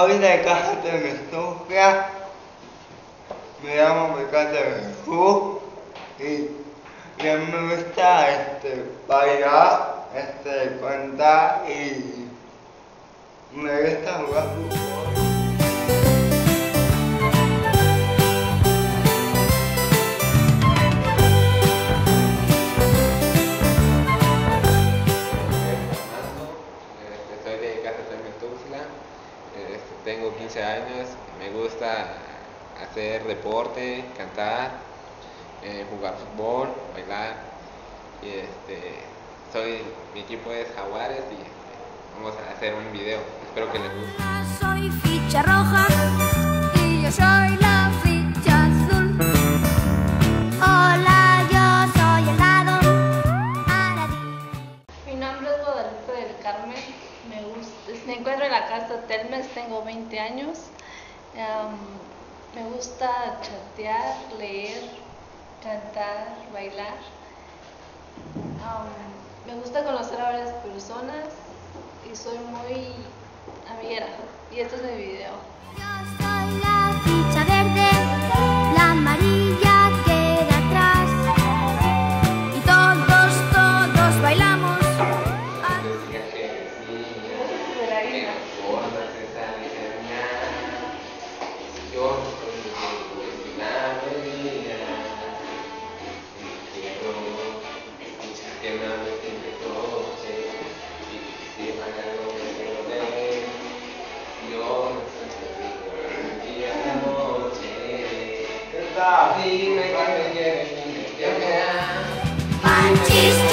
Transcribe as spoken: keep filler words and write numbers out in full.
Soy de Casa de Mestufia, me llamo Ricardo Jesús y, y a mí me gusta este, bailar, este, cantar y me gusta jugar fútbol. Soy de Casa de Tuxtla, tengo quince años, me gusta hacer deporte, cantar, eh, jugar fútbol, bailar y este, soy, mi equipo es Jaguares y este, vamos a hacer un video, espero que les guste. Soy ficha roja y yo soy la ficha azul. Hola, yo soy el lado Aladín. Mi nombre es Guadalupe del Carmen. Me, gusta, me encuentro en la casa Telmes, tengo veinte años. Um, me gusta chatear, leer, cantar, bailar. Um, me gusta conocer a varias personas y soy muy amiguera. Y este es mi video. Yo soy la ficha verde, la amarilla queda atrás. Y todos, todos bailamos. Dime que me quieres, que me amas. Panchis